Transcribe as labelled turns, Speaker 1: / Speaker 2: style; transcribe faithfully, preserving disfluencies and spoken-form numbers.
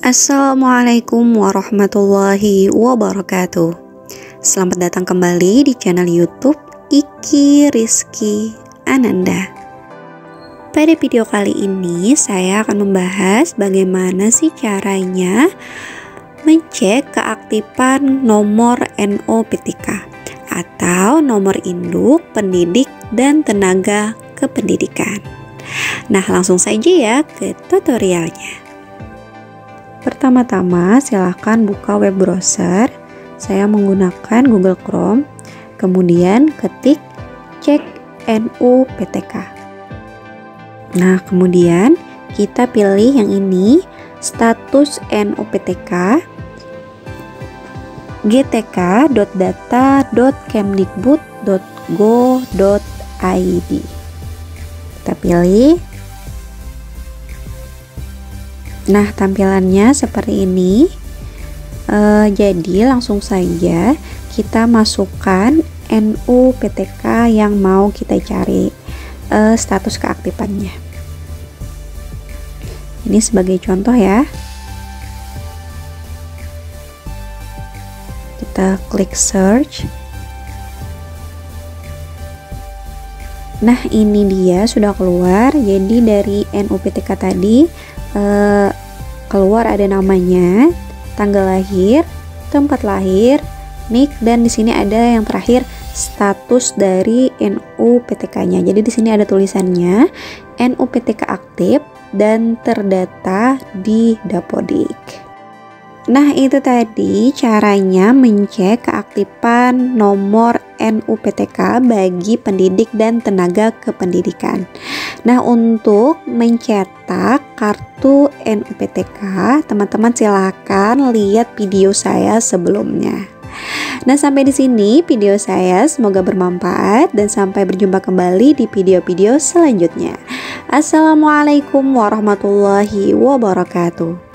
Speaker 1: Assalamualaikum warahmatullahi wabarakatuh. Selamat datang kembali di channel YouTube Iki Rizky Ananda. Pada video kali ini saya akan membahas bagaimana sih caranya mencek keaktifan nomor N O P T K atau nomor induk pendidik dan tenaga kependidikan. Nah, langsung saja ya ke tutorialnya. Pertama-tama silahkan buka web browser. Saya menggunakan Google Chrome. Kemudian ketik cek N U P T K. Nah, kemudian kita pilih yang ini, status N U P T K g t k dot data dot kemdikbud dot go dot i d. Kita pilih. Nah, tampilannya seperti ini. E, jadi langsung saja kita masukkan N U P T K yang mau kita cari e, status keaktifannya. Ini sebagai contoh ya. Kita klik search. Nah, ini dia sudah keluar. Jadi dari N U P T K tadi Uh, keluar ada namanya, tanggal lahir, tempat lahir, nik, dan di sini ada yang terakhir status dari N U P T K-nya. Jadi di sini ada tulisannya N U P T K aktif dan terdata di Dapodik. Nah, itu tadi caranya mencek keaktifan nomor N U P T K bagi pendidik dan tenaga kependidikan. Nah, untuk mencetak kartu N U P T K, teman-teman silakan lihat video saya sebelumnya. Nah, sampai di sini video saya, semoga bermanfaat dan sampai berjumpa kembali di video-video selanjutnya. Assalamualaikum warahmatullahi wabarakatuh.